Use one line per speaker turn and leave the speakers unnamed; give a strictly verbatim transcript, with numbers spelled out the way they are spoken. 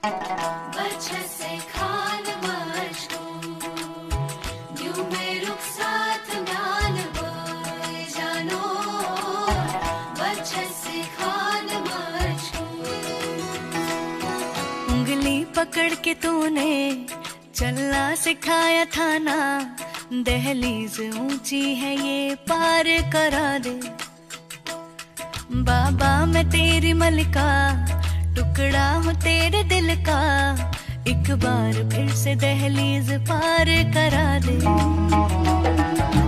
बचत से खान मजबूर यूं में रुखसात म्यान बोए जानो बचत से खान मजबूर।
उंगली पकड़ के तूने चलना सिखाया था ना, दहलीज ऊंची है ये पार करा दे। बाबा मैं तेरी मलिका, टुकड़ा हूँ तेरे दिल का, एक बार फिर से दहलीज पार करा दे।